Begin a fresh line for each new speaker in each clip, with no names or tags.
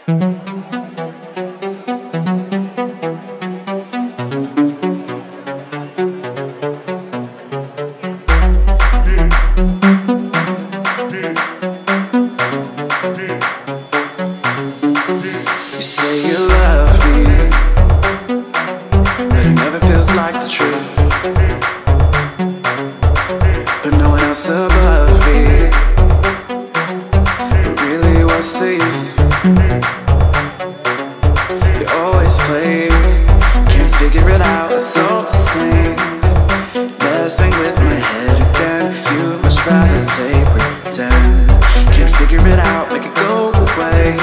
You say you love me, but it never feels like the truth. But no one else above me. But really, what's the use? You always play, can't figure it out, it's all the same. Messing with my head again, you much rather play pretend. Can't figure it out, make it go away.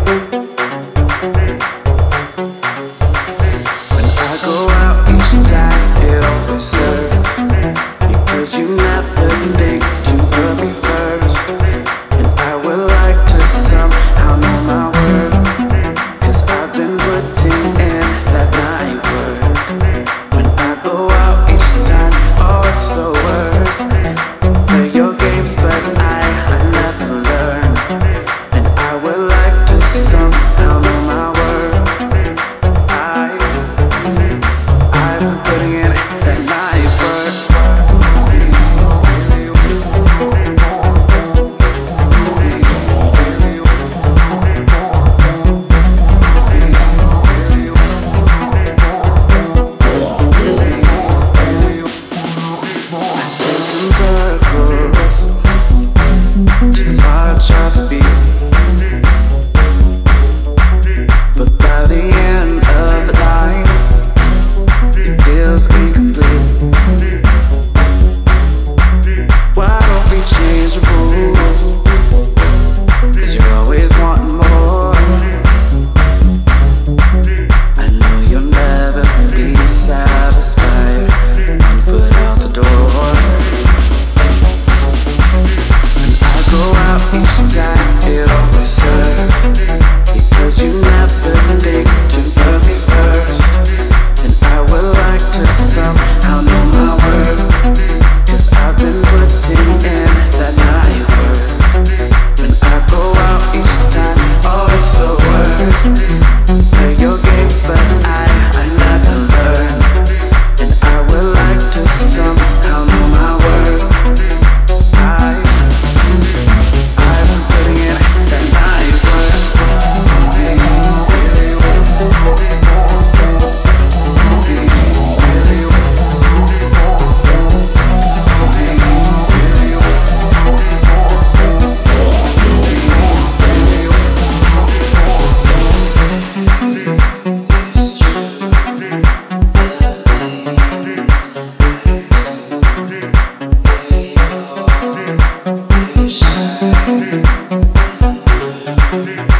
Go out each time, it always hurts, because you never think to put me first. And I would like to somehow know my worth, cause I've been putting in that night work. When I go out each time, oh it's the worst. Play your games but I never learn. And I would like to somehow know my worth. Putting in that night work. Some circles to the march of the beat, but by the end of the line feels incomplete. Why don't we change the rules? Cause you're always wanting more. I know you'll never be satisfied. One foot out the door. When I go out each time, it always hurts, because you never think to put me first. I would like to somehow know my worth, cause I've been putting in that night work. When I go out each time, oh it's the worst. Play your games but I never learn. And I would like to somehow know my worth. I've been putting in that night work. Shine.